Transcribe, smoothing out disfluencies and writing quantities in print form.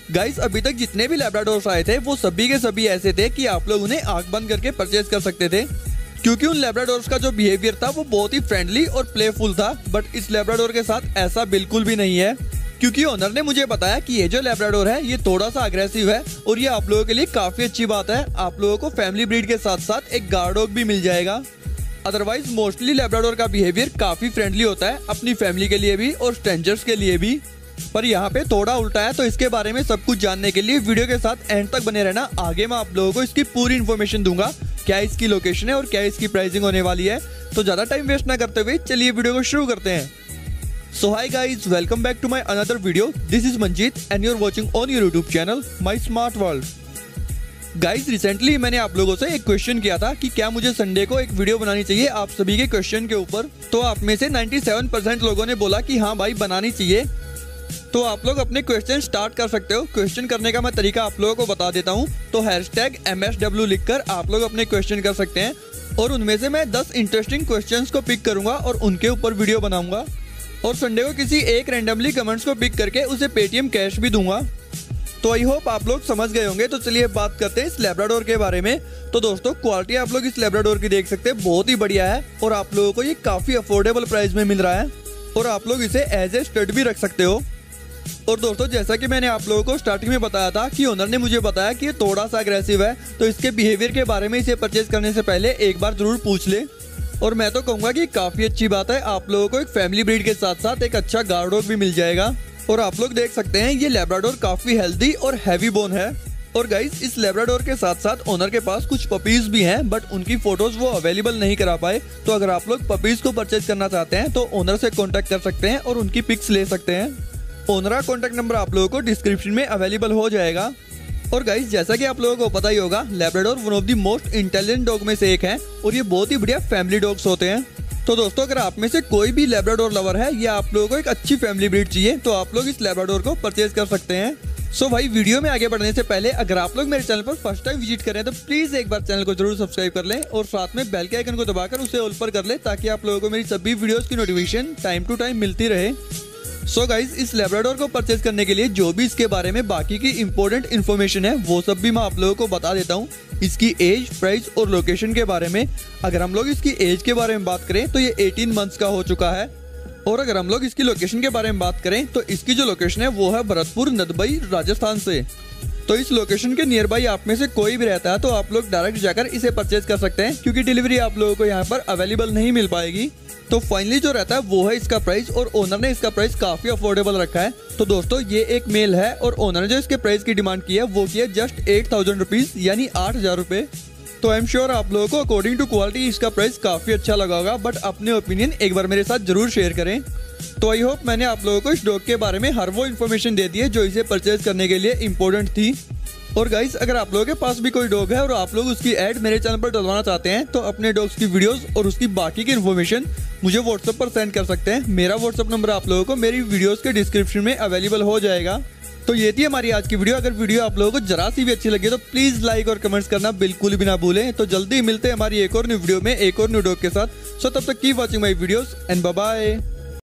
Guys अभी तक जितने भी लैब्राडोर्स आए थे वो सभी के सभी ऐसे थे कि आप लोग उन्हें आंख बंद करके परचेज कर सकते थे, क्योंकि उन लैब्राडोर्स का जो बिहेवियर था वो बहुत ही फ्रेंडली और प्लेफुल था। बट इस लैब्राडोर के साथ ऐसा बिल्कुल भी नहीं है, क्योंकि ओनर ने मुझे बताया कि ये जो लैब्राडोर है ये थोड़ा सा अग्रेसिव है और ये आप लोगों के लिए काफी अच्छी बात है। आप लोगों को फैमिली ब्रीड के साथ साथ एक गार्ड डॉग भी मिल जाएगा। अदरवाइज मोस्टली लैब्राडोर का बिहेवियर काफी फ्रेंडली होता है, अपनी फैमिली के लिए भी और स्ट्रेंजर्स के लिए भी। पर यहाँ पे थोड़ा उल्टा है, तो इसके बारे में सब कुछ जानने के लिए वीडियो के साथ एंड तक बने रहना। आगे मैं आप लोगों को इसकी पूरी इन्फॉर्मेशन दूंगा, क्या इसकी लोकेशन है और क्या इसकी प्राइसिंग होने वाली है। तो ज्यादा टाइम वेस्ट ना करते हुए चलिए वीडियो को शुरू करते हैं। So hi guys, welcome back to my another video. This is Manjeet and you are watching on your YouTube channel my smart world. Guys recently मैंने आप लोगों से एक क्वेश्चन किया था कि क्या मुझे संडे को एक वीडियो बनानी चाहिए आप सभी के क्वेश्चन के ऊपर। तो आप में से 97% लोगों ने बोला कि हाँ भाई बनानी चाहिए। तो आप लोग अपने क्वेश्चन स्टार्ट कर सकते हो। क्वेश्चन करने का मैं तरीका आप लोगों को बता देता हूँ। तो #MSW लिखकर आप लोग अपने क्वेश्चन कर सकते हैं और उनमें से मैं 10 इंटरेस्टिंग क्वेश्चंस को पिक करूंगा और उनके ऊपर वीडियो बनाऊंगा। और संडे को किसी एक रैंडमली कमेंट्स को पिक करके उसे पेटीएम कैश भी दूंगा। तो आई होप आप लोग समझ गए होंगे। तो चलिए बात करते हैं इस लैब्राडोर के बारे में। तो दोस्तों क्वालिटी आप लोग इस लैब्राडोर की देख सकते हैं, बहुत ही बढ़िया है और आप लोगों को ये काफी अफोर्डेबल प्राइस में मिल रहा है और आप लोग इसे एज ए स्टड भी रख सकते हो। और दोस्तों जैसा कि मैंने आप लोगों को स्टार्टिंग में बताया था कि ओनर ने मुझे बताया कि ये थोड़ा सा अग्रेसिव है, तो इसके बिहेवियर के बारे में इसे परचेज करने से पहले एक बार जरूर पूछ ले। और मैं तो कहूंगा कि काफी अच्छी बात है, आप लोगों को एक फैमिली ब्रीड के साथ साथ एक अच्छा गार्ड डॉग भी मिल जाएगा। और आप लोग देख सकते हैं ये लैब्राडोर काफी हेल्दी और हैवी बोन है। और गाइस इस लैब्राडोर के साथ साथ ओनर के पास कुछ पपीज भी हैं, बट उनकी फोटोज वो अवेलेबल नहीं करा पाए। तो अगर आप लोग पपीज को परचेज करना चाहते हैं तो ओनर से कॉन्टेक्ट कर सकते हैं और उनकी पिक्स ले सकते हैं। ओनर का कॉन्टेक्ट नंबर आप लोगों को डिस्क्रिप्शन में अवेलेबल हो जाएगा। और गाइस जैसा कि आप लोगों को पता ही होगा, Labrador one of the most intelligent dog में से एक है और ये बहुत ही बढ़िया फैमिली डॉग्स होते हैं। तो दोस्तों अगर आप में से कोई भी लैब्राडोर लवर है या आप लोगों को एक अच्छी फैमिली ब्रीड चाहिए तो आप लोग इस लैब्राडोर को परचेज कर सकते हैं। सो भाई वीडियो में आगे बढ़ने से पहले अगर आप लोग मेरे चैनल पर फर्स्ट टाइम विजिट करें तो प्लीज एक बार चैनल को जरूर सब्सक्राइब कर लें और साथ में बेल के आइकन को दबाकर उसे ऑल पर कर लें, ताकि आप लोगों को मेरी सभी वीडियोस की नोटिफिकेशन टाइम टू टाइम मिलती रहे। सो गाइज इस लैब्राडोर को परचेज करने के लिए जो भी इसके बारे में बाकी की इंपॉर्टेंट इन्फॉर्मेशन है वो सब भी मैं आप लोगों को बता देता हूँ। इसकी एज, प्राइस और लोकेशन के बारे में। अगर हम लोग इसकी एज के बारे में बात करें तो ये 18 मंथ्स का हो चुका है। और अगर हम लोग इसकी लोकेशन के बारे में बात करें तो इसकी जो लोकेशन है वो है भरतपुर, नदबई, राजस्थान से। तो इस लोकेशन के नियर बाई आप में से कोई भी रहता है तो आप लोग डायरेक्ट जाकर इसे परचेज कर सकते हैं, क्योंकि डिलीवरी आप लोगों को यहाँ पर अवेलेबल नहीं मिल पाएगी। तो फाइनली जो रहता है वो है इसका प्राइस, और ओनर ने इसका प्राइस काफी अफोर्डेबल रखा है। तो दोस्तों ये एक मेल है और ओनर ने जो इसके प्राइस की डिमांड की है वो की है जस्ट 8000 रुपीज, यानी 8000 रुपए। तो आई एम श्योर आप लोगों को अकॉर्डिंग टू क्वालिटी इसका प्राइस काफी अच्छा लगा होगा, बट अपने ओपिनियन एक बार मेरे साथ जरूर शेयर करें। तो आई होप मैंने आप लोगों को इस डॉग के बारे में हर वो इन्फॉर्मेशन दे दी है जो इसे परचेज करने के लिए इम्पोर्टेंट थी। और गाइस अगर आप लोगों के पास भी कोई डॉग है और आप लोग उसकी ऐड मेरे चैनल पर डलवाना चाहते हैं तो अपने डॉग्स की वीडियोस और उसकी बाकी की इन्फॉर्मेशन मुझे व्हाट्सएप पर सेंड कर सकते हैं। मेरा व्हाट्सएप नंबर आप लोगों को मेरी वीडियोस के डिस्क्रिप्शन में अवेलेबल हो जाएगा। तो ये थी हमारी आज की वीडियो। अगर वीडियो आप लोगों को जरा सी भी अच्छी लगी तो प्लीज लाइक और कमेंट्स करना बिल्कुल भी ना भूलें। तो जल्दी मिलते हैं हमारी एक और न्यू वीडियो में एक और न्यू डॉग के साथ। सो तब तक keep watching my videos and bye bye.